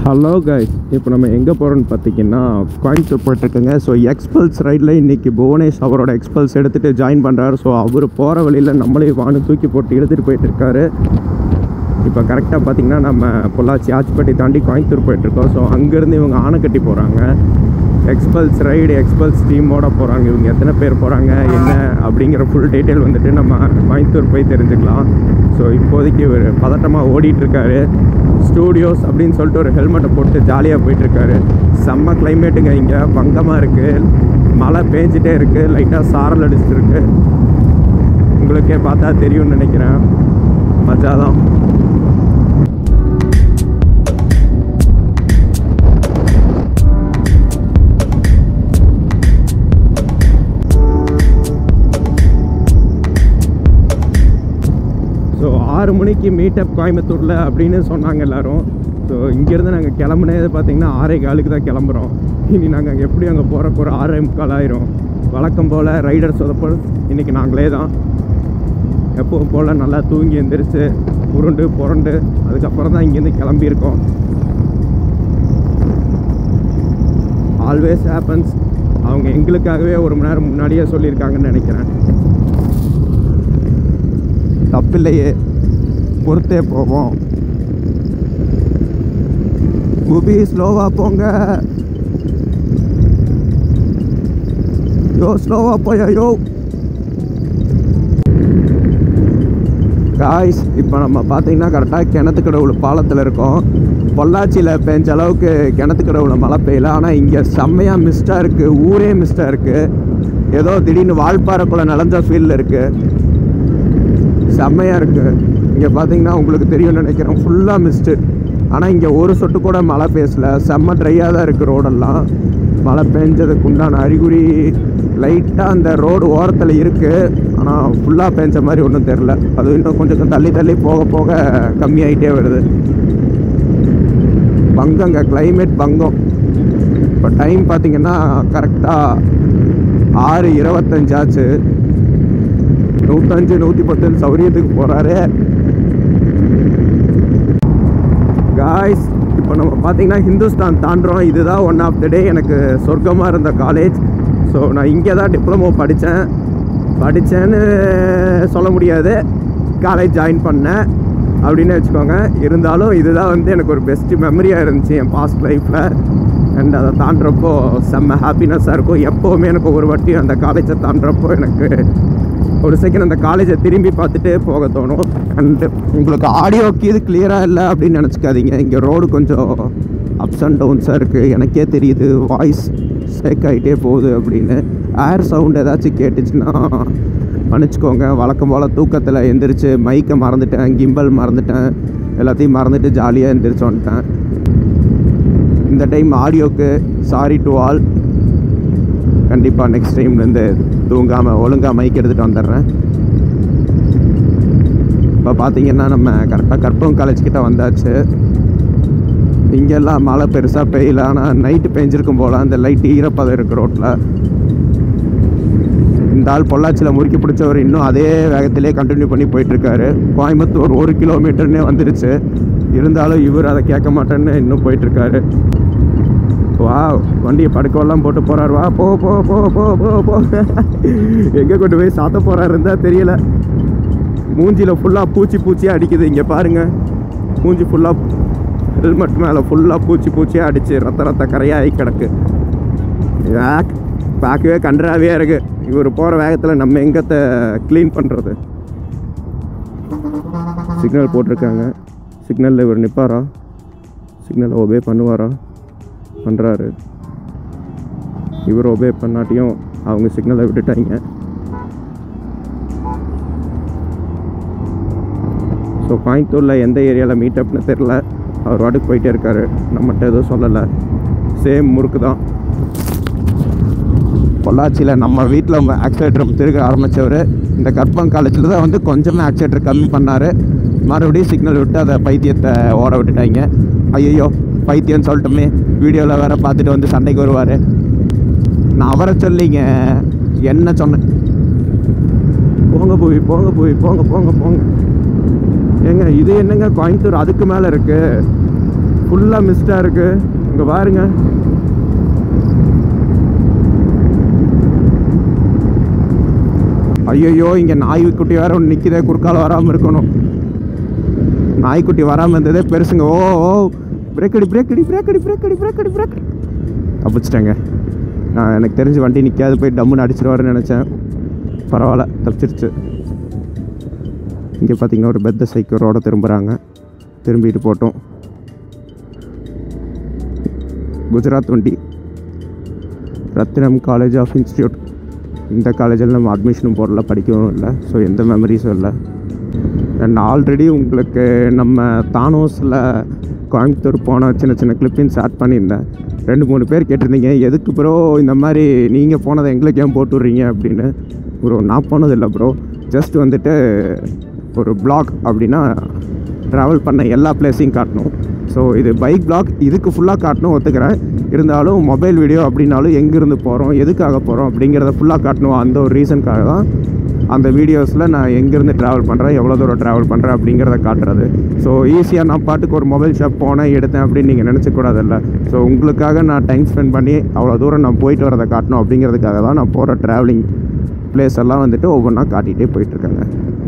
Hello guys, இப்போ நம்ம எங்கே போகிறோன்னு பார்த்தீங்கன்னா கோயம்புத்தூர் போயிட்டுருக்கோங்க. ஸோ எக்ஸ்பல்ஸ் ரைடில் இன்றைக்கி புவனேஷ் அவரோட எக்ஸ்பல்ஸ் எடுத்துகிட்டு ஜாயின் பண்ணுறாரு. ஸோ அவர் போகிற வழியில் நம்மளே வானு தூக்கி போட்டு எடுத்துகிட்டு போயிட்டுருக்காரு. இப்போ கரெக்டாக பார்த்திங்கன்னா நம்ம பொள்ளாச்சி ஆச்சிப்பட்டி தாண்டி கோயம்புத்தூர் போயிட்டுருக்கோம். ஸோ அங்கேருந்து இவங்க ஆனைக்கட்டி போகிறாங்க. எக்ஸ்பல்ஸ் ரைடு எக்ஸ்பல்ஸ் டீமோட போகிறாங்க. இவங்க எத்தனை பேர் போகிறாங்க என்ன அப்படிங்கிற ஃபுல் டீட்டெயில் வந்துட்டு நம்ம கோயம்புத்தூர் போய் தெரிஞ்சுக்கலாம். ஸோ இப்போதைக்கு ஒரு பதட்டமாக ஓடிட்டுருக்காரு. ஸ்டூடியோஸ் அப்படின்னு சொல்லிட்டு ஒரு ஹெல்மெட்டை போட்டு ஜாலியாக போயிட்டுருக்காரு. செம்ம கிளைமேட்டுங்க, இங்கே பங்கமாக இருக்குது, மழை பேஞ்சிட்டே இருக்குது, லைட்டாக சாரல் அடிச்சுட்டு இருக்கு. உங்களுக்கே பார்த்தா தெரியும்னு நினைக்கிறேன். மஜா தான். ஸோ 6 மணிக்கு மீட்டப் கோயம்புத்தூரில் அப்படின்னு சொன்னாங்க எல்லோரும். ஸோ இங்கேருந்து நாங்கள் கிளம்புனது பார்த்திங்கன்னா 6:15 தான் கிளம்புறோம். இனி நாங்கள் எப்படி அங்கே போகிறக்கு ஒரு 6:45 ஆயிரும். வழக்கம் போல் ரைடர்ஸ் சொதப்போல் இன்றைக்கி நாங்களே தான் எப்பவும் போல் நல்லா தூங்கி எழுந்திரிச்சு உருண்டு புரண்டு அதுக்கப்புறம் தான் இங்கேருந்து கிளம்பியிருக்கோம். Always happens. அவங்க எங்களுக்காகவே 1 மணி நேரம் முன்னாடியே சொல்லியிருக்காங்கன்னு நினைக்கிறேன். தப்பில்லையே, பொறுத்தே போவோம். குபி ஸ்லோவாக போங்க, யோ ஸ்லோவாக போயா யோ காய்ஸ். இப்போ நம்ம பார்த்தீங்கன்னா கரெக்டாக கிணத்துக்கடவுள் பாலத்தில் இருக்கோம். பொள்ளாச்சியில் பெஞ்ச அளவுக்கு கிணத்துக்கடவுள் மழை பெய்யல, ஆனால் இங்கே செம்மையாக மிஸ்டாக இருக்குது. ஊரே மிஸ்டாக இருக்குது. ஏதோ திடீர்னு வால்பாறைக்குள்ளே நலஞ்ச ஃபீல்டில் இருக்குது. செம்மையாக இருக்குது. இங்கே பார்த்தீங்கன்னா உங்களுக்கு தெரியும்னு நினைக்கிறேன், ஃபுல்லாக மிஸ்ட்டு. ஆனால் இங்கே ஒரு சொட்டு கூட மழை பேசல. செம்ம ட்ரையாக தான் இருக்குது ரோடெல்லாம். மழை பெஞ்சதுக்கு உண்டான அறிகுறி லைட்டாக அந்த ரோடு ஓரத்தில் இருக்குது, ஆனால் ஃபுல்லாக பெஞ்ச மாதிரி ஒன்றும் தெரில. அது இன்னும் கொஞ்சம் தள்ளி தள்ளி போக போக கம்மியாகிட்டே வருது. பங்கங்க, கிளைமேட் பங்கம். இப்போ டைம் பார்த்திங்கன்னா கரெக்டாக 6:25 ஆச்சு. 105 110 சௌரியத்துக்கு போகிறாரு காய்ஸ். இப்போ நம்ம பார்த்தீங்கன்னா ஹிந்துஸ்தான் தாண்டுறோம். இதுதான் ஒன் ஆஃப் த டே எனக்கு சொர்க்கமாக இருந்த காலேஜ். ஸோ நான் இங்கே தான் டிப்ளமோ படித்தேன்னு சொல்ல முடியாது, காலேஜ் ஜாயின் பண்ணேன் அப்படின்னு வச்சுக்கோங்க. இருந்தாலும் இதுதான் வந்து எனக்கு ஒரு பெஸ்ட்டு மெமரியாக இருந்துச்சு என் பாஸ்ட் லைஃப்பில். அண்ட் அதை தாண்டுறப்போ செம்ம ஹாப்பினஸ்ஸாக இருக்கும். எப்போவுமே எனக்கு ஒரு வாட்டி அந்த காலேஜை தாண்டுறப்போ எனக்கு ஒரு செகண்ட் அந்த காலேஜை திரும்பி பார்த்துட்டு போக தோணும். அண்டு உங்களுக்கு ஆடியோக்கு இது கிளியராக இல்லை அப்படின்னு நினச்சிக்காதீங்க. இங்கே ரோடு கொஞ்சம் அப்ஸ் அண்ட் டவுன்ஸாக இருக்குது. எனக்கே தெரியுது வாய்ஸ் ஷேக் ஆகிட்டே போகுது அப்படின்னு. ஏர் சவுண்ட் ஏதாச்சும் கேட்டுச்சுன்னா மன்னிச்சிக்கோங்க. வழக்கம் போல் தூக்கத்தில் எந்திரிச்சு மைக்கை மறந்துட்டேன், கிம்பல் மறந்துட்டேன், எல்லாத்தையும் மறந்துட்டு ஜாலியாக எந்திரிச்சு வந்துட்டேன். இந்த டைம் ஆடியோக்கு சாரி டு ஆல். கண்டிப்பாக நெக்ஸ்ட் டைம்லேருந்து தூங்காமல் ஒழுங்காக மைக் எடுத்துகிட்டு வந்துடுறேன். இப்போ பார்த்தீங்கன்னா நம்ம கரெக்டாக கற்பகம் காலேஜ் கிட்டே வந்தாச்சு. இங்கெல்லாம் மழை பெருசாக பெய்யல, ஆனால் நைட்டு பெஞ்சிருக்கும் போல் அந்த லைட் ஈரப்பதம் இருக்குது ரோட்டில். இந்த ஆள் பொள்ளாச்சியில் முறுக்கி பிடிச்சவர் இன்னும் அதே வேகத்திலே கண்டினியூ பண்ணி போயிட்டுருக்காரு. கோயம்புத்தூர் 1 கிலோமீட்டர்னே வந்துருச்சு. இருந்தாலும் இவர் அதை கேட்க மாட்டேன்னு இன்னும் போயிட்டுருக்காரு. வா, வண்டியை படுக்கவெல்லாம் போட்டு போகிறார். வா போ போ போ போ போ போ எங்கே கொண்டு போய் சாத்த போகிறாரு இருந்தால் தெரியல. மூஞ்சியில் ஃபுல்லாக பூச்சியாக அடிக்குது. இங்கே பாருங்கள், மூஞ்சி ஃபுல்லாக ஹெல்மெட் மேலே ஃபுல்லாக பூச்சியாக அடித்து ரத்த கரையாகி கிடக்கு. பார்க்கவே கன்றாவே இருக்குது. இவர் போகிற வேகத்தில் நம்ம எங்கத்தை க்ளீன் பண்ணுறது. சிக்னல் போட்டிருக்காங்க. சிக்னலில் இவர் நிற்பாரா? சிக்னலை ஒபே பண்ணுவாரா? பண்ணுறாரு. இவர் ஒபே பண்ணாட்டியும் அவங்க சிக்னலை விட்டுட்டாங்க. ஸோ கோயம்புத்தூரில் எந்த ஏரியாவில் மீட்டப்னு தெரில. அவர் வாட்டுக்கு போயிட்டே இருக்கார், நம்மகிட்ட எதுவும் சொல்லலை. சேம் முறுக்கு தான். பொள்ளாச்சியில் நம்ம வீட்டில் ஆக்சிலேட்டர் திருக்க ஆரம்பித்தவர் இந்த கற்பகம் காலேஜில் தான் வந்து கொஞ்சமாக ஆக்சிலேட்டர் கம்மி பண்ணார். மறுபடியும் சிக்னல் விட்டு அதை பைத்தியத்தை ஓட விட்டுட்டாங்க. ஐயோ பைத்தியம்னு சொல்லிட்டோமே, வீடியோவில் வேறு பார்த்துட்டு வந்து சண்டைக்கு வருவார். நான் அவரை சொல்லிங்க என்ன சொன்னேன். போங்க போய் போங்க போய் போங்க போங்க போங்க ஏங்க இது என்னங்க கோயம்புத்தூர் அதுக்கு மேலே இருக்குது. ஃபுல்லாக மிஸ்டாக இருக்குது. இங்கே பாருங்க. ஐயோ, இங்கே நாய்க்குட்டி வேறு ஒன்று நிற்கிதே, குறுக்கால் வராமல் இருக்கணும். நாய்க்குட்டி வராமல் இருந்ததே பெருசுங்க. ஓ ஓ, பிரேக்கடி பிரேக்கடி பிரேக்கடி பிரேக்கடி பிரேக்கடி பிரேக்கடி. தப்பிச்சிட்டேங்க. நான் எனக்கு தெரிஞ்சு வண்டி நிற்காது, போய் டம்முன்னு அடிச்சிருவாருன்னு நினச்சேன். பரவாயில்ல, தப்பிச்சிருச்சு. இங்கே பார்த்தீங்கன்னா ஒரு பெத்த சைக்கிளோட திரும்புகிறாங்க. திரும்பிட்டு போட்டோம். குஜராத் வண்டி, ரத்னம் காலேஜ் ஆஃப் இன்ஸ்டியூட். இந்த காலேஜில் நம்ம அட்மிஷனும் போடல, படிக்கவும் இல்லை. ஸோ எந்த மெமரிஸும் இல்லை. அண்ட் ஆல்ரெடி உங்களுக்கு நம்ம தானோஸில் கோயம்புத்தூர் போன சின்ன சின்ன கிளிப்பிங்ஸ் ஆட் பண்ணியிருந்தேன். 2-3 பேர் கேட்டிருந்தீங்க, எதுக்கு ப்ரோ இந்த மாதிரி நீங்கள் போனதை எங்களுக்கு ஏன் போட்டுடுறீங்க அப்படின்னு. ப்ரோ நான் போனதில்லை ப்ரோ, ஜஸ்ட் வந்துட்டு ஒரு பிளாக் அப்படின்னா ட்ராவல் பண்ண எல்லா பிளேஸையும் காட்டணும். ஸோ இது பைக் பிளாக், இதுக்கு ஃபுல்லாக காட்டணும் ஒத்துக்கிறேன். இருந்தாலும் மொபைல் வீடியோ அப்படின்னாலும் எங்கேருந்து போகிறோம், எதுக்காக போகிறோம் அப்படிங்கிறத ஃபுல்லாக காட்டணும். அந்த ஒரு ரீசனுக்காக தான் அந்த வீடியோஸில் நான் எங்கேருந்து ட்ராவல் பண்ணுறேன், எவ்வளோ தூரம் ட்ராவல் பண்ணுறேன் அப்படிங்கிறத காட்டுறது. ஸோ ஈஸியாக நான் பாட்டுக்கு ஒரு மொபைல் ஷாப் போனேன் எடுத்தேன் அப்படின்னு நீங்கள் நினச்சக்கூடாதில்ல. ஸோ உங்களுக்காக நான் டைம் ஸ்பெண்ட் பண்ணி அவ்வளோ தூரம் நான் போயிட்டு வரதை காட்டணும் அப்படிங்கிறதுக்காக தான் நான் போகிற ட்ராவலிங் பிளேஸ் எல்லாம் வந்துட்டு ஒவ்வொன்றா காட்டிகிட்டே போயிட்டுருக்கேங்க.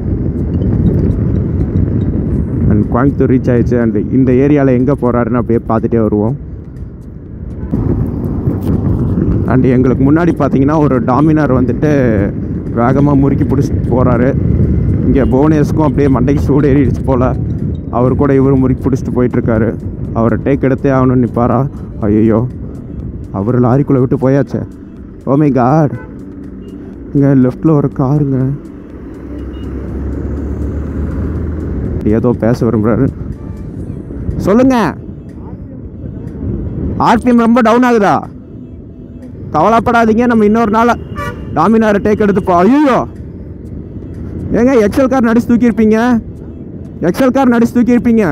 அண்ட் கோயம்புத்தூர் ரீச் ஆகிடுச்சு. அண்ட் இந்த ஏரியாவில் எங்கே போகிறாருன்னு அப்படியே பார்த்துட்டே வருவோம். அண்ட் எங்களுக்கு முன்னாடி பார்த்தீங்கன்னா ஒரு டாமினார் வந்துட்டு வேகமாக முறுக்கி பிடிச்சிட்டு போகிறாரு. இங்கே புவனேஸ்க்கும் அப்படியே மண்டைக்கு சூடு ஏறிடுச்சு போல். அவர் கூட இவரும் முறுக்கி பிடிச்சிட்டு போயிட்டுருக்காரு. அவரை டேக் எடுத்தே ஆகணும்னு நிற்பாரா? ஐயோ, அவர் லாரிக்குள்ளே விட்டு போயாச்சே. Oh my God. இங்கே லெஃப்டில் ஒரு காருங்க. ஏதோ பேச விரும்புகிறாரு. சொல்லுங்க. ஆர்பிஎம் ரொம்ப டவுன் ஆகுதா? கவலைப்படாதீங்க, நம்ம இன்னொரு நாள் டாமினாரை டேக் எடுத்துப்போம். ஐயோ ஏங்க, எக்ஸல் கார் நடிச்சு தூக்கியிருப்பீங்க. எக்ஸல் கார் நடிச்சு தூக்கியிருப்பீங்க.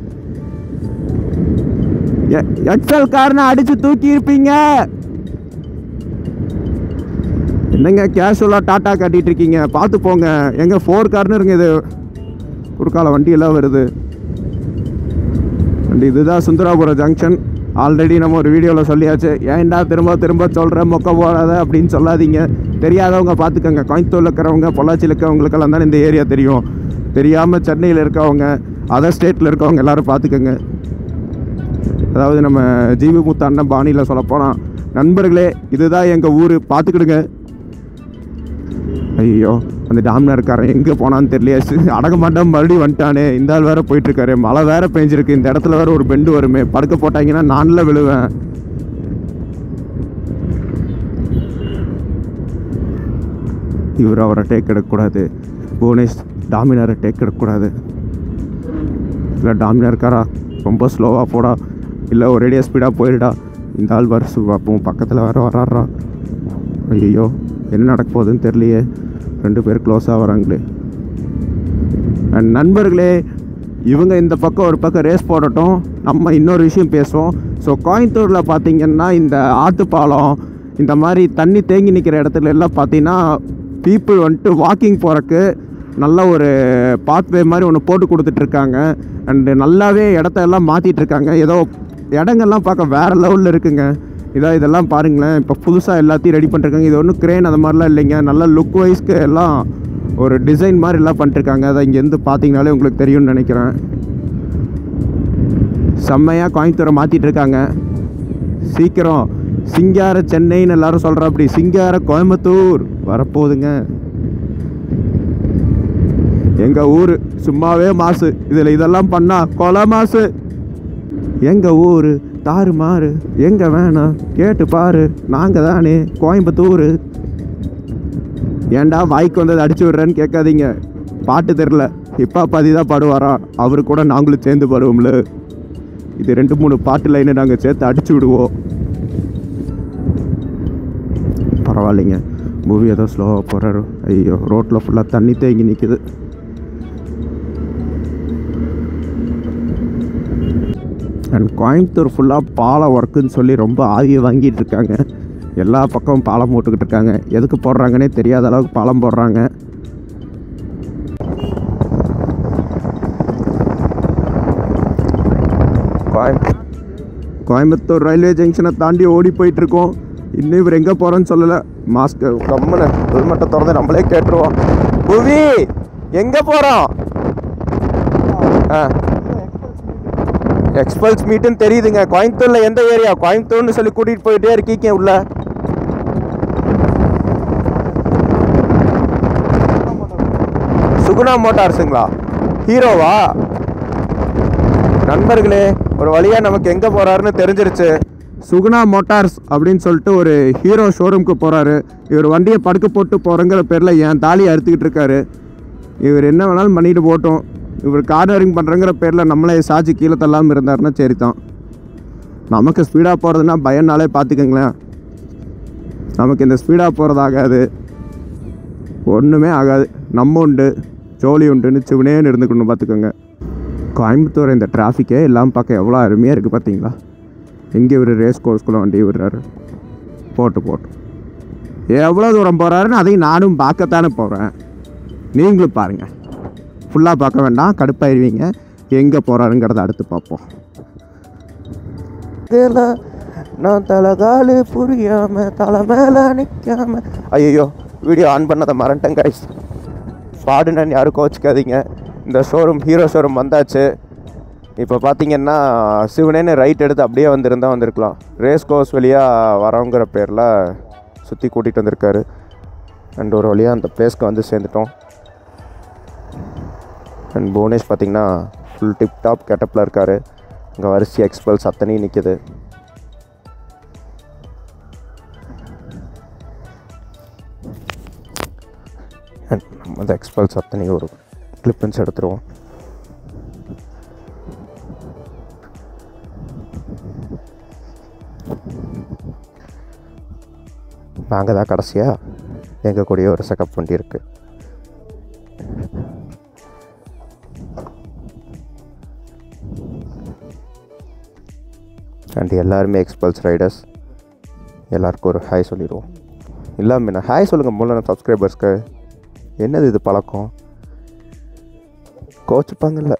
எக்ஸல் கார்னு அடிச்சு தூக்கியிருப்பீங்க. என்னங்க கேஷுவலாக டாட்டா காட்டிகிட்டு இருக்கீங்க? பார்த்து போங்க. எங்க 4 கார்னு இருங்க. இது குறுக்கால வண்டியெல்லாம் வருது. அண்ட் இதுதான் சுந்தராபுரம் ஜங்ஷன். ஆல்ரெடி நம்ம ஒரு வீடியோவில் சொல்லியாச்சு. ஏன்டா திரும்ப திரும்ப சொல்கிறேன், மொக்க போடாத அப்படின்னு சொல்லாதீங்க. தெரியாதவங்க பார்த்துக்கோங்க. கோயம்புத்தூரில் இருக்கிறவங்க, பொள்ளாச்சியில் இருக்கிறவங்களுக்கெல்லாம் தானே இந்த ஏரியா தெரியும். தெரியாமல் சென்னையில் இருக்கவங்க, அதர் ஸ்டேட்டில் இருக்கவங்க எல்லோரும் பார்த்துக்கோங்க. அதாவது நம்ம ஜிவி முத்தாண்டன் பாணியில் சொல்லப்போனால், நண்பர்களே இதுதான் எங்கள் ஊர், பார்த்துக்கிடுங்க. ஐயோ, அந்த டாமினார்காரன் எங்கே போனான்னு தெரியலையே. அடங்க மாட்டான், மறுபடியும் வந்துட்டானே. இந்த ஆள் வேறு போயிட்டுருக்காரு. மழை வேறு பெஞ்சிருக்கு. இந்த இடத்துல வேறு ஒரு பெண்டு வருமே, படுக்க போட்டாங்கன்னா நானில் விழுவேன். இவர் அவரை டேக் எடுக்கக்கூடாது. புவனேஷ் டாமினாரை டேக் எடுக்கக்கூடாது. இல்லை டாமினார்காரா ரொம்ப ஸ்லோவாக போடா, இல்லை ஒரேடியாக ஸ்பீடாக போயிடுடா. இந்த ஆள் வருஷு பார்ப்போம், பக்கத்தில் வேறு வராடுறா. ஐயோ, என்ன நடக்க போகுதுன்னு தெரியலையே. 2 பேர் க்ளோஸாக வராங்களே. அண்ட் நண்பர்களே, இவங்க இந்த பக்கம் ஒரு பக்கம் ரேஸ் போடட்டும், நம்ம இன்னொரு விஷயம் பேசுவோம். ஸோ கோயம்புத்தூரில் பார்த்திங்கன்னா இந்த ஆற்றுப்பாலம், இந்த மாதிரி தண்ணி தேங்கி நிற்கிற இடத்துல எல்லாம் பார்த்திங்கன்னா பீப்புள் வந்துட்டு வாக்கிங் போகிறக்கு நல்ல ஒரு பாத்வே மாதிரி ஒன்று போட்டு கொடுத்துட்ருக்காங்க. அண்டு நல்லாவே இடத்த எல்லாம் மாற்றிட்டுருக்காங்க. ஏதோ இடங்கள்லாம் பார்க்க வேறு லெவலில் இருக்குங்க. இதெல்லாம் பாருங்களேன், இப்போ புதுசாக எல்லாத்தையும் ரெடி பண்ணிருக்காங்க. இது ஒன்றும் கிரேன் அந்த மாதிரிலாம் இல்லைங்க. நல்லா லுக் வைஸ்க்கு எல்லாம் ஒரு டிசைன் மாதிரி எல்லாம் பண்ணிருக்காங்க. அதை இங்கேருந்து பார்த்தீங்கனாலே உங்களுக்கு தெரியும்னு நினைக்கிறேன். செம்மையாக கோயம்புத்தூரை மாற்றிட்டு இருக்காங்க. சீக்கிரம் சிங்கார சென்னைன்னு எல்லாரும் சொல்கிற அப்படி சிங்கார கோயம்புத்தூர் வரப்போகுதுங்க. எங்கள் ஊர் சும்மாவே மாசு, இதில் இதெல்லாம் பண்ணால் கொலை மாசு. எங்கள் ஊர் தாறு மாறு, எங்கே வேணாம் கேட்டு பாரு, நாங்கள் தானே கோயம்புத்தூர். ஏன்டா வாய்க்கு வந்தது அடிச்சு விட்றேன்னு கேட்காதீங்க. பாட்டு தெரில, ஹிப்பா பாதி தான் பாடுவாரா, அவரு கூட நாங்களும் சேர்ந்து பாடுவோம்ல. இது 2-3 பாட்டு லைனை நாங்கள் சேர்த்து அடிச்சு விடுவோம். பரவாயில்லைங்க, மூவி ஏதோ ஸ்லோவாக போகிறாரு. ஐயோ, ரோட்டில் ஃபுல்லாக தண்ணி தேங்கி நிற்கிது. அண்ட் கோயம்புத்தூர் ஃபுல்லாக பாலம் ஒர்க்குன்னு சொல்லி ரொம்ப ஆவியை வாங்கிட்டு இருக்காங்க. எல்லா பக்கமும் பாலம் போட்டுக்கிட்டு இருக்காங்க. எதுக்கு போடுறாங்கன்னே தெரியாத அளவுக்கு பாலம் போடுறாங்க. கோயம்புத்தூர் ரயில்வே ஜங்ஷனை தாண்டி ஓடி போயிட்டுருக்கோம். இன்னும் இவர் எங்கே போகிறோன்னு சொல்லலை. மாஸ்க்கு கம்மனு ஹெல்மெட்டை திறந்து நம்மளே கேட்டுருவோம். புவி எங்கே போகிறோம்? எக்ஸ்பல்ஸ் மீட்டுன்னு தெரியுதுங்க. கோயம்புத்தூரில் எந்த ஏரியா? கோயம்புத்தூர்னு சொல்லி கூட்டிகிட்டு போயிட்டே இருக்கீங்க உள்ள. சுகுணா மோட்டார்ஸுங்களா? ஹீரோவா? நண்பர்களே, ஒரு வழியாக நமக்கு எங்கே போகிறாருன்னு தெரிஞ்சிருச்சு. சுகுணா மோட்டார்ஸ் அப்படின்னு சொல்லிட்டு ஒரு ஹீரோ ஷோரூமுக்கு போகிறாரு. இவர் வண்டியை படுக்க போட்டு போகிறங்கிற பேரில் என் தாலியை அறுத்துக்கிட்டு இருக்காரு. இவர் என்ன வேணாலும் பண்ணிட்டு போட்டோம். இவர் கார்னரிங் பண்ணுறங்கிற பேரில் நம்மளே சாட்சி கீழே தள்ளாமல் இருந்தாருன்னா சரி தான். நமக்கு ஸ்பீடாக போகிறதுனா பயனாலே பார்த்துக்கங்களேன். நமக்கு இந்த ஸ்பீடாக போகிறதாகாது, ஒன்றுமே ஆகாது. நம்ம உண்டு ஜோலி உண்டுன்னு சிவனேன்னு இருந்துக்கணும் பார்த்துக்கோங்க. கோயம்புத்தூர் இந்த டிராஃபிக்கே எல்லாம் பார்க்க எவ்வளோ அருமையாக இருக்குது பார்த்தீங்களா? எங்கே இவர் ரேஸ் கோர்ஸ்குள்ளே வண்டி விடுறாரு. போட்டு எவ்வளோ தூரம் போகிறாருன்னு அதையும் நானும் பார்க்கத்தானே போகிறேன். நீங்களும் பாருங்கள். ஃபுல்லாக பார்க்க வேண்டாம், கடுப்பாயிருவீங்க. எங்கே போகிறாருங்கிறத அடுத்து பார்ப்போம். இதில் நான் தலைகாலு புரியாமல் தலை மேலே நிற்காமல் ஐயோ வீடியோ ஆன் பண்ணதை மறந்துட்டேன் கைஸ். ஃபாடுன்னு யாரும் கோச்சிக்காதீங்க. இந்த ஷோரூம் ஹீரோ ஷோரூம் வந்தாச்சு. இப்போ பார்த்தீங்கன்னா சிவனேன்னு ரைட் எடுத்து அப்படியே வந்திருக்கலாம். ரேஸ் கோர்ஸ் வழியாக வரவங்கிற பேரில் சுற்றி கூட்டிகிட்டு வந்திருக்காரு. அண்ட் ஒரு வழியாக அந்த பிளேஸ்க்கு வந்து சேர்ந்துட்டோம். அண்ட் புவனேஷ் பார்த்திங்கன்னா ஃபுல் டிப் டாப் கெட்டப்பில் இருக்கார். இங்கே வரிசை எக்ஸ்பல்ஸ் அத்தனையும் நிற்கிது. அண்ட் நம்ம அந்த எக்ஸ்பல்ஸ் அத்தனையும் ஒரு கிளிப்பன்ஸ் எடுத்துருவோம். நாங்கள் தான் கடைசியாக எங்கள் கூடிய ஒரு செக்கப் வண்டி இருக்குது. அண்ட் எல்லாருமே எக்ஸ்பல்ஸ் ரைடர்ஸ். எல்லாருக்கும் ஒரு ஹாய் சொல்லிடுவோம். இல்லாமல் நான் ஹாய் சொல்லுங்கள் மூலம் சப்ஸ்கிரைபர்ஸ்க்கு. என்னது இது பழக்கம்? கோச்சுப்பாங்கல்ல.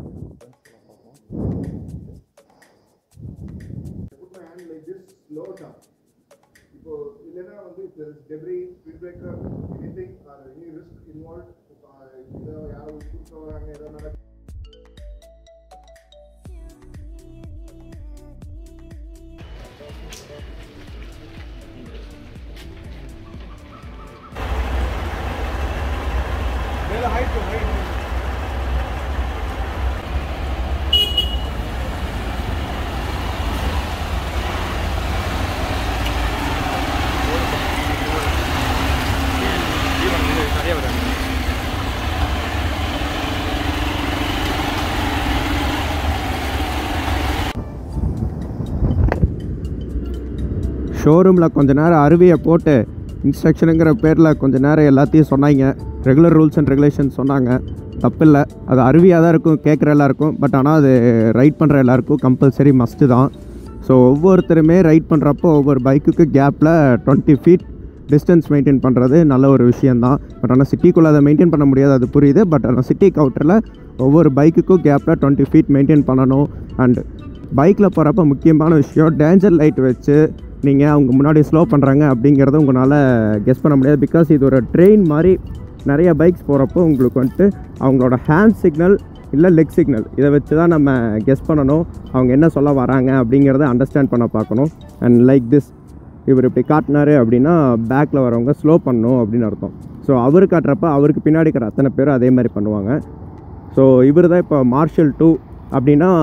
ஷோரூமில் கொஞ்ச நேரம் அருவியை போட்டு இன்ஸ்ட்ரக்ஷனுங்கிற பேரில் கொஞ்ச நேரம் எல்லாத்தையும் சொன்னாங்க. ரெகுலர் ரூல்ஸ் அண்ட் ரெகுலேஷன்ஸ் சொன்னாங்க. தப்பில்லை, அது அருவியாக தான் இருக்கும் கேட்குற எல்லாருக்கும். பட் ஆனால் அது ரைட் பண்ணுற எல்லாருக்கும் கம்பல்சரி மஸ்ட்டு தான். ஸோ ஒவ்வொருத்தருமே ரைட் பண்ணுறப்போ ஒவ்வொரு பைக்குக்கு கேப்பில் 20 feet டிஸ்டன்ஸ் மெயின்டைன் பண்ணுறது நல்ல ஒரு விஷயந்தான். பட் ஆனால் சிட்டிக்குள்ளே அதை மெயின்டைன் பண்ண முடியாது, அது புரியுது. பட் ஆனால் சிட்டி கவுட்டரில் ஒவ்வொரு பைக்குக்கும் கேப்பில் 20 feet மெயின்டைன் பண்ணணும். அண்டு பைக்கில் போகிறப்ப முக்கியமான விஷயம், டேஞ்சர் லைட் வச்சு நீங்கள் அவங்க முன்னாடி ஸ்லோ பண்ணுறாங்க அப்படிங்கிறத உங்களால் கெஸ் பண்ண முடியாது. பிகாஸ் இது ஒரு ட்ரெயின் மாதிரி நிறைய பைக்ஸ் போகிறப்போ உங்களுக்கு வந்துட்டு அவங்களோட ஹேண்ட் சிக்னல் இல்லை லெக் சிக்னல் இதை வச்சு தான் நம்ம கெஸ் பண்ணணும் அவங்க என்ன சொல்ல வராங்க அப்படிங்கிறத அண்டர்ஸ்டாண்ட் பண்ண பார்க்கணும். அண்ட் லைக் திஸ், இவர் இப்படி காட்டினார் அப்படின்னா பேக்கில் வரவங்க ஸ்லோ பண்ணணும் அப்படின்னு அர்த்தம். ஸோ அவர் காட்டுறப்ப அவருக்கு பின்னாடி இருக்கிற அத்தனை பேரும் அதே மாதிரி பண்ணுவாங்க. ஸோ இவர் தான் இப்போ மார்ஷல் 2 அப்படின்னா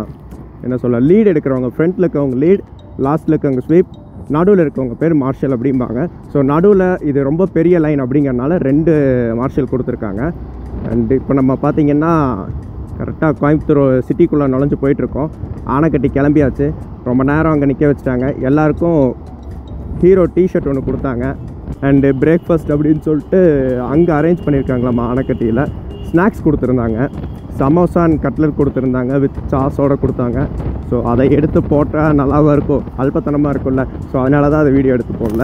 என்ன சொல்ல, லீடு எடுக்கிறவங்க, ஃப்ரண்ட்டில் இருக்கவங்க லீட், லாஸ்ட்டில் இருக்கவங்க ஸ்வீப், நடுவில் இருக்கவங்க பேர் மார்ஷல் அப்படிம்பாங்க. ஸோ நடுவில் இது ரொம்ப பெரிய லைன் அப்படிங்கிறனால 2 மார்ஷல் கொடுத்துருக்காங்க. அண்ட் இப்போ நம்ம பார்த்திங்கன்னா கரெக்டாக கோயம்புத்தூர் சிட்டிக்குள்ளே நுழைஞ்சு போயிட்டுருக்கோம். ஆனைக்கட்டி கிளம்பியாச்சு. ரொம்ப நேரம் அங்கே நிற்க வச்சுட்டாங்க. எல்லாேருக்கும் ஹீரோ டிஷர்ட் ஒன்று கொடுத்தாங்க. அண்டு பிரேக்ஃபாஸ்ட் அப்படின்னு சொல்லிட்டு அங்கே அரேஞ்ச் பண்ணியிருக்காங்களாம்மா ஆனைக்கட்டியில். ஸ்நாக்ஸ் கொடுத்துருந்தாங்க, சமோசா அண்ட் கட்லட் கொடுத்துருந்தாங்க, வித் சாஸோடு கொடுத்தாங்க. ஸோ அதை எடுத்து போட்டால் நல்லாவாக இருக்கும், அல்பத்தனமாக இருக்கும்ல. ஸோ அதனால தான் அதை வீடியோ எடுத்து போடல.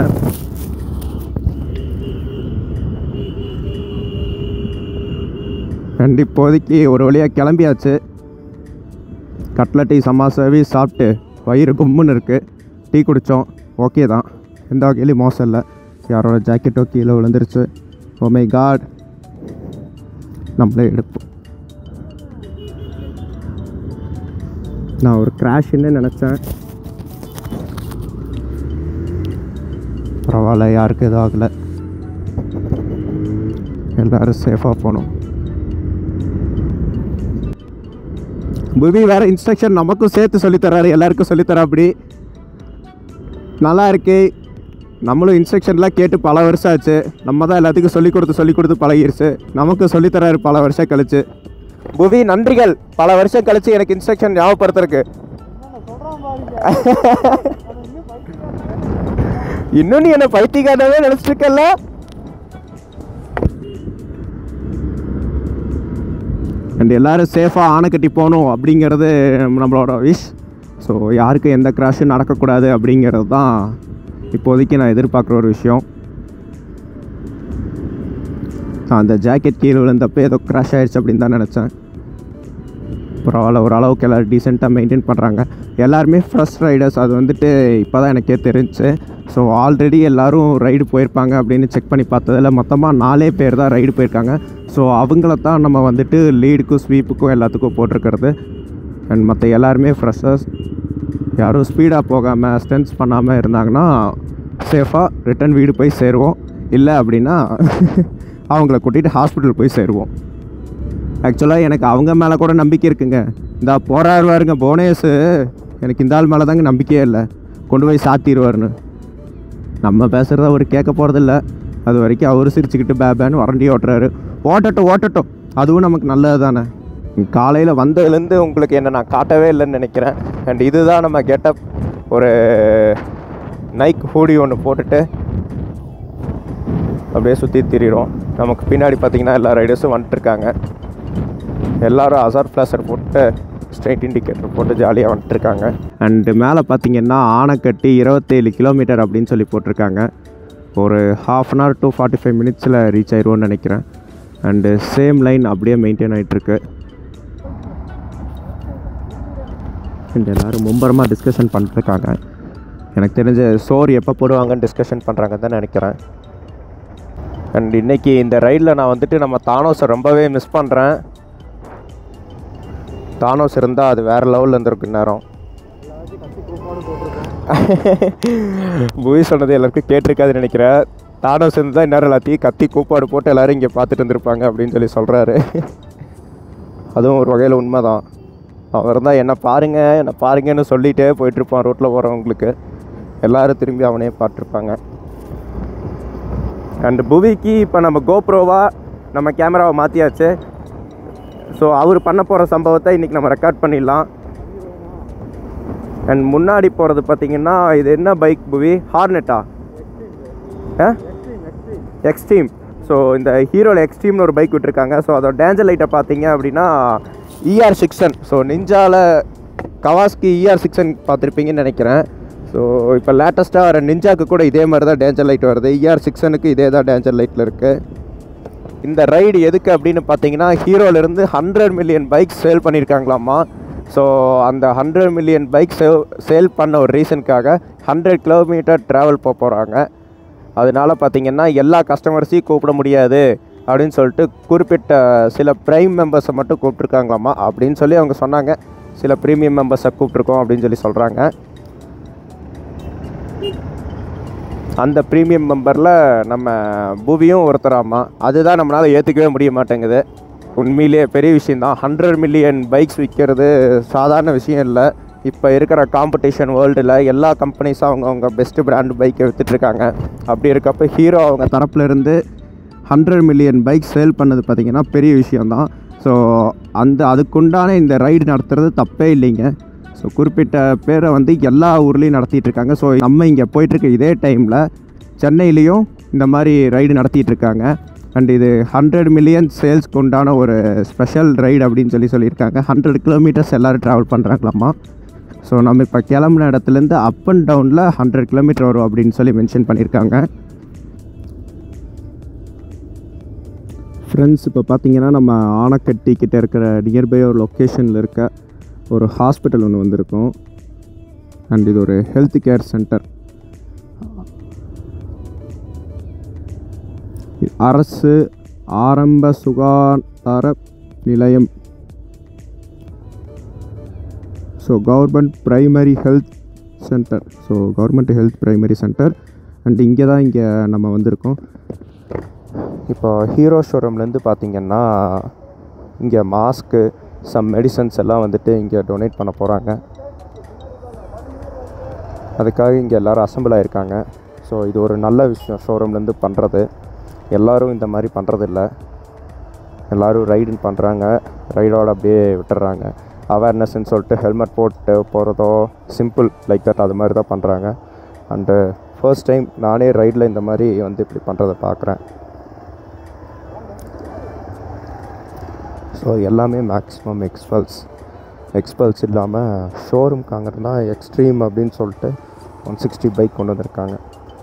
அண்ட் இப்போதைக்கு ஒரு வழியாக கிளம்பியாச்சு. கட்லட்டி சமாசாவி சாப்பிட்டு வயிறு கும்முன்னு இருக்குது. டீ குடித்தோம், ஓகே தான், எந்த வகையிலையும் மோசம் இல்லை. யாரோட ஜாக்கெட்டோ கீழே விழுந்துருச்சு. ஓ மை காட், நம்மளே எடுப்போம். நான் ஒரு கிராஷ்ன்னு நினச்சேன், பரவாயில்ல, யாருக்கும் எதுவும் ஆகலை. எல்லோரும் சேஃபாக போகணும். புவி வேறு இன்ஸ்ட்ரக்ஷன் நமக்கும் சேர்த்து சொல்லித்தராரு, எல்லாருக்கும் சொல்லித்தரா. அப்படி நல்லா இருக்கு. நம்மளும் இன்ஸ்ட்ரக்ஷன்லாம் கேட்டு பல வருஷம் ஆச்சு. நம்ம தான் எல்லாத்துக்கும் சொல்லிக் கொடுத்து பழகிருச்சு. நமக்கு சொல்லித்தராரு பல வருஷம் கழிச்சு. புவி நன்றிகள், பல வருஷம் கழிச்சு எனக்கு இன்ஸ்ட்ரக்ஷன் ஞாபகப்படுத்துறதுக்கு. இன்னும் நீ என்ன பைத்தியக்காரவே நினச்சிட்டு இருக்கல. அண்ட் எல்லோரும் சேஃபாக ஆணை கட்டி போகணும் அப்படிங்கிறது நம்மளோட விஷ். ஸோ யாருக்கும் எந்த கிராஷும் நடக்கக்கூடாது அப்படிங்கிறது தான் இப்போதைக்கு நான் எதிர்பார்க்குற ஒரு விஷயம். அந்த ஜாக்கெட் கீழே விழுந்தப்போ ஏதோ கிராஷ் ஆகிடுச்சு அப்படின்னு தான் நினச்சேன். பரவாயில்ல, ஓரளவுக்கு எல்லோரும் டீசெண்டாக மெயின்டைன் பண்ணுறாங்க. எல்லாருமே ஃபர்ஸ்ட் ரைடர்ஸ், அது வந்துட்டு இப்போ தான் எனக்கே தெரிஞ்சிச்சு. ஸோ ஆல்ரெடி எல்லோரும் ரைடு போயிருப்பாங்க அப்படின்னு செக் பண்ணி பார்த்ததில் மொத்தமாக 4 பேர் தான் ரைடு போயிருக்காங்க. ஸோ அவங்கள தான் நம்ம வந்துட்டு லீடுக்கும் ஸ்வீப்புக்கும் எல்லாத்துக்கும் போட்டிருக்கிறது. அண்ட் மற்ற எல்லாருமே ஃப்ரெஷர்ஸ். யாரும் ஸ்பீடாக போகாமல் ஸ்டென்ஸ் பண்ணாமல் இருந்தாங்கன்னா சேஃபாக ரிட்டன் வீடு போய் சேருவோம். இல்லை அப்படின்னா அவங்கள கூட்டிகிட்டு ஹாஸ்பிட்டல் போய் சேருவோம். ஆக்சுவலாக எனக்கு அவங்க மேலே கூட நம்பிக்கை இருக்குங்க. இந்த போராடுவாருங்க போனேஸு, எனக்கு இந்த ஆள் மேலே தாங்க நம்பிக்கையே இல்லை, கொண்டு போய் சாத்திடுவார்னு. நம்ம பேசுகிறத அவர் கேட்க போகிறதில்ல. அது வரைக்கும் அவர் சிரிச்சுக்கிட்டு பேபேன்னு வறண்டி ஓட்டுறாரு. ஓட்டட்டும், அதுவும் நமக்கு நல்லது தானே. காலையில் வந்ததுலேருந்து உங்களுக்கு என்ன நான் காட்டவே இல்லைன்னு நினைக்கிறேன். அண்ட் இதுதான் நம்ம கெட்டப். ஒரு நைக் ஹூடி ஒன்று போட்டுட்டு அப்படியே சுற்றி திரிகிறோம். நமக்கு பின்னாடி பார்த்திங்கன்னா எல்லா ரைடர்ஸும் வந்துட்டுருக்காங்க. எல்லோரும் அசார் ஃப்ளாஷர் போட்டு ஸ்ட்ரைட் இண்டிகேட்டர் போட்டு ஜாலியாக வந்துட்டுருக்காங்க. அண்டு மேலே பார்த்திங்கன்னா ஆனைக்கட்டி 27 கிலோமீட்டர் அப்படின்னு சொல்லி போட்டிருக்காங்க. ஒரு 1/2 hour to 45 minutes ரீச் ஆயிடுவோன்னு நினைக்கிறேன். அண்டு சேம் லைன் அப்படியே மெயின்டைன் ஆகிட்டுருக்கு. அண்ட் எல்லோரும் மும்பரமாக டிஸ்கஷன் பண்ணிட்டுருக்காங்க. எனக்கு தெரிஞ்ச சோறு எப்போ போடுவாங்கன்னு டிஸ்கஷன் பண்ணுறாங்க தான் நினைக்கிறேன். அண்ட் இன்றைக்கி இந்த ரைடில் நான் வந்துட்டு நம்ம தானோஸை ரொம்பவே மிஸ் பண்ணுறேன். தானோஸ் இருந்தால் அது வேறு லெவலில் இருந்திருக்கு நேரம். புவி சொன்னது எல்லாருக்கும் கேட்டிருக்காதுன்னு நினைக்கிறேன். தானோஸ் இருந்தால் இந்நேரம் எல்லாத்தையும் கத்தி கூப்பாடு போட்டு எல்லோரும் இங்கே பார்த்துட்டு இருந்திருப்பாங்க அப்படின்னு சொல்லி சொல்கிறாரு. அதுவும் ஒரு வகையில் உண்மை தான். அவர் இருந்தால் என்ன பாருங்கன்னு சொல்லிகிட்டே போயிட்டுருப்பான். ரோட்டில் போகிறவங்களுக்கு எல்லோரும் திரும்பி அவனே பார்த்துருப்பாங்க. அண்டு புவிக்கு இப்போ நம்ம கோப்ரோவாக நம்ம கேமராவை மாற்றியாச்சு. ஸோ அவர் பண்ண போகிற சம்பவத்தை இன்றைக்கி நம்ம ரெக்கார்ட் பண்ணிடலாம். அண்ட் முன்னாடி போகிறது பார்த்திங்கன்னா இது என்ன பைக் புவி? ஹார்னெட்டா? எக்ஸ்ட்ரீம். ஸோ இந்த ஹீரோவில் எக்ஸ்ட்ரீம்னு ஒரு பைக் விட்டுருக்காங்க. ஸோ அதோட டேஞ்சர் லைட்டை பார்த்தீங்க அப்படின்னா ER6N. ஸோ நிஞ்சாவில் கவாஸ்கி ER6N பார்த்துருப்பீங்கன்னு நினைக்கிறேன். ஸோ இப்போ லேட்டஸ்ட்டாக வர நிஞ்சாவுக்கு கூட இதே மாதிரி தான் டேஞ்சர் லைட் வருது. ER6Nக்கு இதே தான் டேஞ்சர் லைட்டில் இருக்குது. இந்த ரைடு எதுக்கு அப்படின்னு பார்த்தீங்கன்னா ஹீரோலேருந்து 100 million பைக்ஸ் சேல் பண்ணியிருக்காங்களாமா. ஸோ அந்த 100 million பைக் சேல் பண்ண ஒரு ரீசனுக்காக 100 kilometer ட்ராவல் போகிறாங்க. அதனால பார்த்திங்கன்னா எல்லா கஸ்டமர்ஸையும் கூப்பிட முடியாது அப்படின்னு சொல்லிட்டு குறிப்பிட்ட சில ப்ரைம் மெம்பர்ஸை மட்டும் கூப்பிட்ருக்காங்களாமா அப்படின்னு சொல்லி அவங்க சொன்னாங்க. சில ப்ரீமியம் மெம்பர்ஸை கூப்பிட்ருக்கோம் அப்படின்னு சொல்லி சொல்கிறாங்க. அந்த ப்ரீமியம் மெம்பரில் நம்ம புவியும் ஒருத்தராமா. அதுதான் நம்மளால் ஏற்றுக்கவே முடிய மாட்டேங்குது. உண்மையிலே பெரிய விஷயந்தான். 100 million பைக்ஸ் விற்கிறது சாதாரண விஷயம் இல்லை. இப்போ இருக்கிற காம்படிஷன் வேர்ல்டில் எல்லா கம்பெனிஸும் அவங்க பெஸ்ட்டு பிராண்டு பைக்கை விற்றுட்ருக்காங்க. அப்படி இருக்கப்போ ஹீரோ அவங்க தரப்புலேருந்து 100 million பைக் சேல் பண்ணது பார்த்திங்கன்னா பெரிய விஷயந்தான். ஸோ அதுக்குண்டான இந்த ரைடு நடத்துகிறது தப்பே இல்லைங்க. ஸோ குறிப்பிட்ட பேரை வந்து எல்லா ஊர்லேயும் நடத்திட்டுருக்காங்க. ஸோ நம்ம இங்கே போயிட்டுருக்க இதே டைமில் சென்னையிலையும் இந்த மாதிரி ரைடு நடத்திட்டுருக்காங்க. அண்ட் இது 100 million சேல்ஸ்க்கு உண்டான ஒரு ஸ்பெஷல் ரைடு அப்படின்னு சொல்லியிருக்காங்க. 100 kilometers எல்லோரும் ட்ராவல் பண்ணுறாங்களாமா. ஸோ நம்ம இப்போ கிளம்புன இடத்துலேருந்து அப் அண்ட் டவுனில் 100 kilometer வரும் அப்படின்னு சொல்லி மென்ஷன் பண்ணியிருக்காங்க. ஃப்ரெண்ட்ஸ், இப்போ பார்த்திங்கன்னா நம்ம ஆனைக்கட்டி கிட்டே இருக்கிற நியர்பை ஒரு லொக்கேஷனில் இருக்க ஒரு ஹாஸ்பிட்டல் ஒன்று வந்திருக்கோம். அண்ட் இது ஒரு ஹெல்த் கேர் சென்டர். அரசு ஆரம்ப சுகாதார நிலையம். So government primary health centre. So government health primary centre. And இங்கே நம்ம வந்திருக்கோம். இப்போ ஹீரோ ஷோரூம்லேருந்து பார்த்திங்கன்னா இங்கே மாஸ்க்கு, சம் மெடிசன்ஸ் எல்லாம் வந்துட்டு இங்கே டொனேட் பண்ண போகிறாங்க. அதுக்காக இங்கே எல்லோரும் அசம்பிள் ஆகிருக்காங்க. ஸோ இது ஒரு நல்ல விஷயம் ஷோரூம்லேருந்து பண்ணுறது. எல்லோரும் இந்த மாதிரி பண்ணுறதில்ல. எல்லோரும் ரைடுன்னு பண்ணுறாங்க, ரைடோடு அப்படியே விட்டுறாங்க. அவேர்னஸ்ன்னு சொல்லிட்டு ஹெல்மெட் போட்டு போகிறதோ சிம்பிள் லைக் தட் அது மாதிரி தான் பண்ணுறாங்க. அண்டு ஃபர்ஸ்ட் டைம் நானே ரைடில் இந்த மாதிரி வந்து இப்படி பண்ணுறதை பார்க்குறேன். ஸோ எல்லாமே மேக்ஸிமம் எக்ஸ்பல்ஸ் இல்லாமல் ஷோரூம் காங்கன்னா எக்ஸ்ட்ரீம் அப்படின்னு சொல்லிட்டு 160 பைக் கொண்டு வந்திருக்காங்க.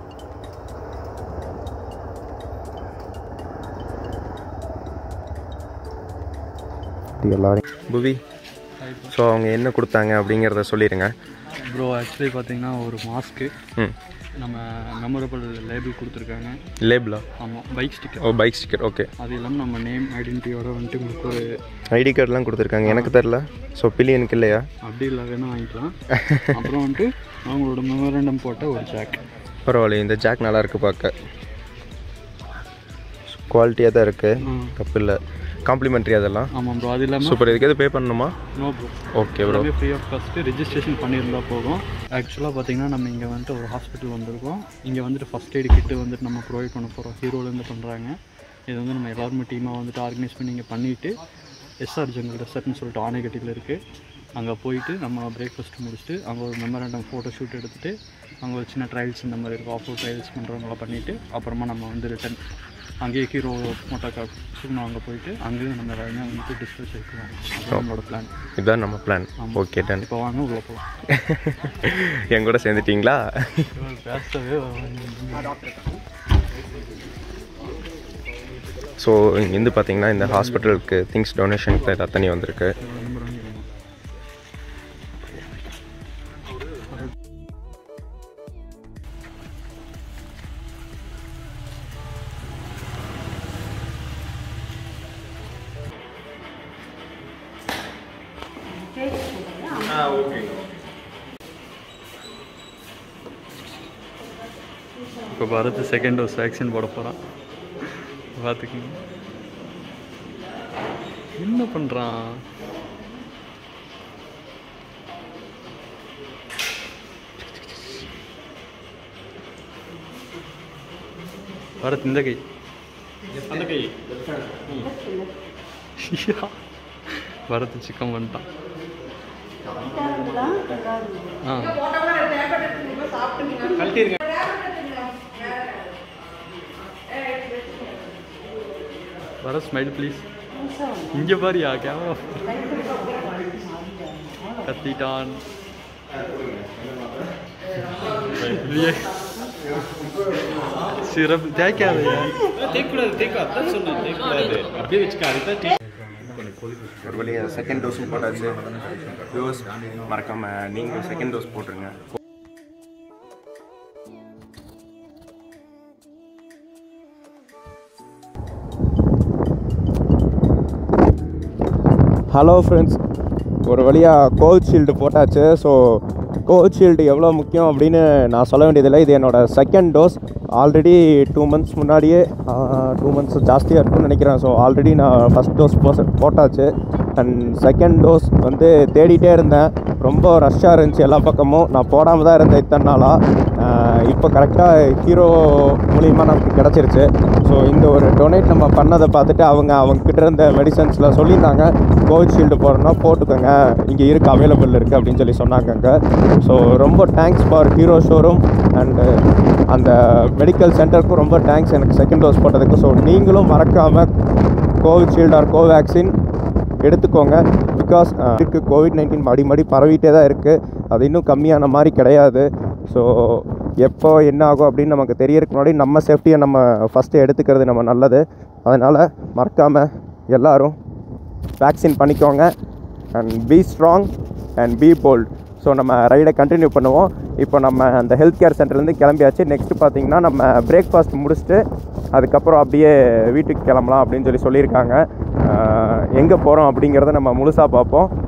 எல்லாரும் புவி. ஸோ அவங்க என்ன கொடுத்தாங்க அப்படிங்கிறத சொல்லிடுங்க ப்ரோ. ஆக்சுவலி பார்த்தீங்கன்னா ஒரு மாஸ்க்கு, நம்ம மெமரபிள் லேபிள் கொடுத்துருக்காங்க. லேபிளா? ஆமாம், bike sticker. Bike sticker, okay. அது இல்லாமல் நம்ம நேம் ஐடென்டிட்டியோட வந்துட்டு உங்களுக்கு ஒரு ஐடி கார்டெலாம் கொடுத்துருக்காங்க. எனக்கு தெரில. ஸோ பில்லி எனக்கு இல்லையா? அப்படி இல்லை, வேணால் வாங்கிக்கலாம். அப்புறம் வந்துட்டு அவங்களோட மெமரண்டம் போட்ட ஒரு ஜாக். பரவாயில்ல, இந்த ஜாக் நல்லாயிருக்கு பார்க்க. குவாலிட்டியாக தான் இருக்குது, தப்பு இல்லை. காம்ப்ளிமெண்ட்ரி அதெல்லாம்? ஆமாம் ப்ரோ. அது இல்லாமல் சூப்பர். இதுக்கு எது பே பண்ணணுமா? No bro. Okay bro. Free of cost registration பண்ணியிருந்தால் போதும். ஆக்சுவலாக பார்த்தீங்கன்னா நம்ம இங்கே வந்துட்டு ஒரு ஹாஸ்பிட்டல் வந்திருக்கோம். இங்கே வந்துட்டு ஃபஸ்ட் எய்டு கிட்டு வந்துட்டு நம்ம ப்ரொவைட் பண்ண போகிறோம். ஹீரோலேருந்து பண்ணுறாங்க. இது வந்து நம்ம எல்லாருமே டீமாக வந்துட்டு ஆர்கனைஸ் பண்ணி இங்கே பண்ணிவிட்டு எஸ்ஆர் ஜங்கல் ரெசார்ட்னு சொல்லிட்டு ஆனைக்கட்டியில் இருக்குது. அங்கே போயிட்டு நம்ம பிரேக்ஃபாஸ்ட் முடிச்சுட்டு அங்கே ஒரு மெமரண்டம் ஃபோட்டோ ஷூட் எடுத்துகிட்டு அங்கே ஒரு சின்ன ட்ரையல்ஸ் இந்த மாதிரி இருக்கும், ஆஃப் ரோட் ட்ரையல்ஸ் பண்ணுறவங்களாம் பண்ணிவிட்டு அப்புறமா நம்ம வந்து ரிட்டன் அங்கேயே ஹீரோ மோட்டோ கார்ஸுக்கு அங்கே போயிட்டு அங்கேயும் நம்ம எல்லாருமே வந்துட்டு டிஸ்கஸ் எடுக்கலாம். அதுதான் நம்மளோட பிளான். இதுதான் நம்ம பிளான். Okay done. இப்போ வாங்க உள்ளே போகலாம். என் கூட சேர்ந்துட்டிங்களா? பேசவே. ஸோ இங்கேருந்து பார்த்தீங்கன்னா இந்த ஹாஸ்பிட்டலுக்கு திங்ஸ் டொனேஷனுக்கு தனி வந்திருக்கு. இப்போ பரத் செகண்ட் டோஸ் வேக்சின் போட போகிறான். பார்த்துக்கிங்க என்ன பண்ணுறான். பரத் இந்த கை, அந்த கை. பரத் சிக்கன் பண்ணிட்டான். வர ஸ்மைல் ப்ளீஸ். இங்கே பாரியா கேமரா கத்திட்டான். சிறப்பு தேய்க்காதையா? அப்படியே வச்சுக்க. ஒரு வழியாக செகண்ட் டோஸும் போட்டாச்சு. டோஸ் மறக்காமல் நீங்கள் செகண்ட் டோஸ் போட்டுருங்க. ஹலோ ஃப்ரெண்ட்ஸ், ஒரு வழியாக கோவிஷீல்டு போட்டாச்சு. ஸோ கோவிஷீல்டு எவ்வளோ முக்கியம் அப்படின்னு நான் சொல்ல வேண்டியதில்லை. இது என்னோடய செகண்ட் டோஸ். ஆல்ரெடி 2 மந்த்ஸ் முன்னாடியே 2 மந்த்ஸ் ஜாஸ்தியாக இருக்குன்னு நினைக்கிறேன். ஸோ ஆல்ரெடி நான் ஃபஸ்ட் டோஸ் போட்டாச்சு. அண்ட் செகண்ட் டோஸ் வந்து தேடிகிட்டே இருந்தேன். ரொம்ப ரஷ்ஷாக இருந்துச்சு எல்லா பக்கமும். நான் போடாமல் தான் இருந்தேன் இத்தனை நாளாக. இப்போ கரெக்டாக ஹீரோ மூலியமாக நமக்கு கிடச்சிருச்சு. ஸோ இந்த ஒரு டொனேட் நம்ம பண்ணதை பார்த்துட்டு அவங்கக்கிட்ட இருந்த மெடிசன்ஸில் சொல்லியிருந்தாங்க, கோவிஷீல்டு போடுறோன்னா போட்டுக்கோங்க, இங்கே இருக்குது, அவைலபிள் இருக்குது அப்படின்னு சொல்லி சொன்னாங்க. ஸோ ரொம்ப thanks for Hero showroom and அந்த மெடிக்கல் சென்டருக்கும் ரொம்ப தேங்க்ஸ் எனக்கு செகண்ட் டோஸ் போட்டதுக்கு. ஸோ நீங்களும் மறக்காமல் கோவிஷீல்டு ஆர் கோவேக்சின் எடுத்துக்கோங்க. பிகாஸ் இருக்குது COVID-19 மடி பரவிட்டே தான் இருக்குது. அது இன்னும் கம்மியான மாதிரி கிடையாது. ஸோ எப்போ என்ன ஆகும் அப்படின்னு நமக்கு தெரியறதுக்கு முன்னாடி நம்ம சேஃப்டியை நம்ம ஃபஸ்ட்டு எடுத்துக்கிறது நம்ம நல்லது. அதனால் மறக்காமல் எல்லோரும் வேக்சின் பண்ணிக்கோங்க. And be strong and be bold. So நம்ம ரைடை கண்டினியூ பண்ணுவோம். இப்போ நம்ம அந்த ஹெல்த் கேர் சென்டர்லேருந்து கிளம்பியாச்சு. நெக்ஸ்ட்டு பார்த்திங்கன்னா நம்ம பிரேக்ஃபாஸ்ட் முடிச்சுட்டு அதுக்கப்புறம் அப்படியே வீட்டுக்கு கிளம்பலாம் அப்படின்னு சொல்லியிருக்காங்க. எங்கே போகிறோம் அப்படிங்கிறத நம்ம முழுசாக பார்ப்போம்.